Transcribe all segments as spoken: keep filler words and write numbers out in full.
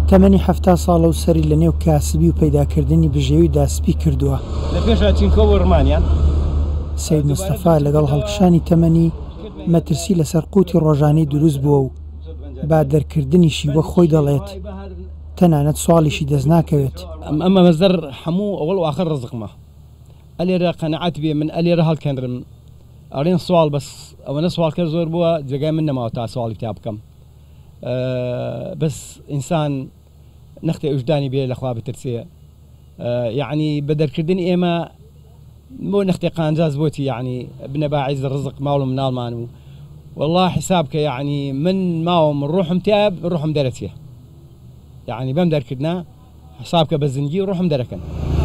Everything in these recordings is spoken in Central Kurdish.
تەمەنی حەفتا ساڵە و سەری لە نێو کاسبی و پەیداکردنی بژێوی داسپی کردووە. لە پێشا چینکۆ و ڕمانیان سەید مستەفا لەگەڵ هەڵکشانی تەمەنی مەترسی لەسەر قوتی ڕۆژانەی دروست بووە و با دەرکردنیشی وە خۆی دەڵێت تەنانەت سواڵیشی دەست ناکەوێت. ئەمە مەزەر هەموو ئەوڵ و ئاخر ڕزقمە ئەلێرە قەنەعەت بێ من ئەلێرە هەڵکەندرم ئەڵێن سوال بەس ئەوەنە سوالکە زۆر بووە جێگای من نەماوە تا سواڵی تا بکەم بەس ئینسان نەختێ ئوژدانی بێ لەخوا بترسێ یعنی بە دەرکردنی ئێمە بۆ نەختێ قانجاز بۆتی یعنی بنە باعیز ڕزق ماڵ و مناڵمان و والله حساب کە یعنی من ماوەم ڕوحم تیا ڕوحم دەرەچێ یعنی بەم دەرکردنا حساب کە بە زنگی ڕوحم دەرەکەن.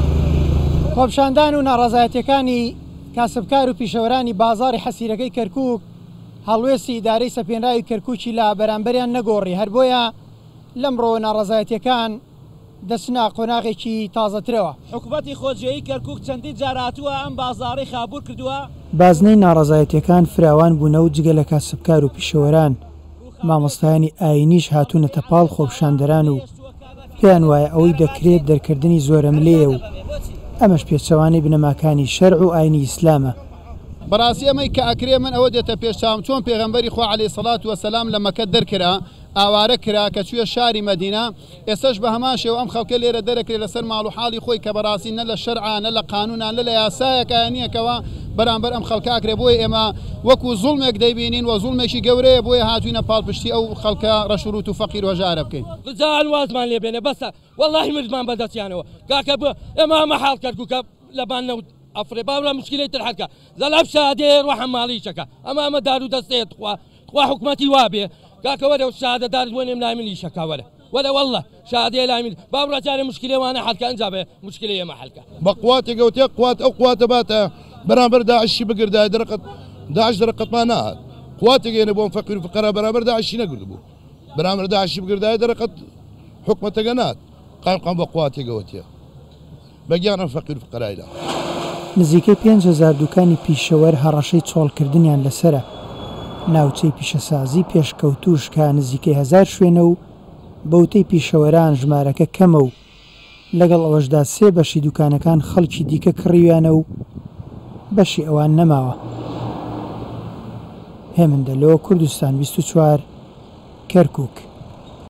خۆپشاندان و ناڕەزایەتیەکانی کاسبکار و پیشەوەرانی بازاڕی حەسیرەکەی کەرکووک هەڵوێستی ئیدارەی سەپێنراوی کەرکووکی لە بەرامبەریان نەگۆڕی هەر بۆیە لەمڕۆ ناڕەزایەتیەکان دەچنە قۆناغێکی تازەترەوە. حکوومەتی خۆجێیی کەرکووک چەندی جاراتووە ئەم بازاڕی خابوور کردووە. بازنەی ناڕەزایەتیەکان فراوان بوونە و جگە لە کاسبکار و پیشەوەران مامۆستایانی ئاینیش هاتوونەتە پاڵ خۆپشاندەران و پێیان وایە ئەوەی دەکرێت دەرکردنی زۆرەملەیە و ئەمەش پێچەوانەی بنەماکانی شەرع و ئاینی ئیسلامە. بەڕاستی ئەمەی کە ئەکرێ من ئەوە دێتە پێشچاوم چۆن پێغەمبەری خوا عەلەیهی سەڵات وەسەلام لە مەکە دەرکرا ئاوارە کرا کە چووە شاری مەدینە ئێستاش بە هەمان شێوە ئەم خەڵکە لێرە دەرەکرێت لەسەر ماڵ و حاڵی خۆی کە بەڕاستی نە لە شەرعا نە لە قانونا نە لە یاسایەکە نییەکەوە بەرامبەر ئەم خەڵکە ئەکرێ بۆی ئێمە وەکو زوڵمێک دەیبینین و زوڵمێکی گەورەیە بۆیە هاتوینە پاڵپشتی ئەو خەڵکە ڕەشوروت و فەقیر و هەژارە بکەین. ڕجال وازمان لێ بێنێ بەسە وەڵڵاهی مردمان بەدەستیانەوە کاکە بە ئێمە ئەمە حاڵ کەرکووکە لەبان نەوت ئەفرێ باورە مشکلەی تر حەکە زەلاب شادێ ڕۆحە ماڵیشەکە ئەمە ئەمە دار و دەستێت خوا خوا حکومەتی وابێ کاکە وەرە شادە دار وێنێم لای منی شەکا وەرە وەرە وەڵڵە شادێ لای من باورە جارێ مشکلێوانە حەلکە ئەنجا بێ مشکلەی ئێمە حەلکە بە قواتێک گەوتێ قوات ئەو قواتە باتە بەرامبەر داعشی بگردای دەرەقەت داعش دەرەقەتمان نەهات قواتێک هێنە بۆم فەقیر و فقەرا بەرامبەر داعشی نەگرت بوو بەرامبەر داعشی بگردای دەرەقەت حکومەتەکە نات قەمقەم بە قواتێک گەوتێ بەگیان ئەم فەقیر و فقەرایدا. نزیکەی پێنج هەزار دوکانی پیشەوەر هەڕەشەی چۆڵکردنیان لەسرە. ناوچەی پیشەسازی پێشکەوتوش کە نزیکەی هەزار شوێنە و بەوتەی پیشەوەران ژمارەکە کەمە و لەگەڵ ئەوەشدا سێ بەشی دوکانەکان خەڵکی دیکە کڕیویانە و بەشی ئەوان نەماوە. هێمن دەلۆ کوردستان بیست و چوار کەرکووک.